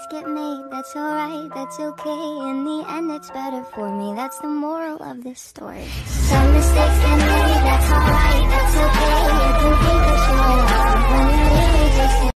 mistakes get made, that's alright, that's okay. In the end, it's better for me, that's the moral of this story. Some mistakes get made, that's alright, that's okay. You can think that you're alive when you really just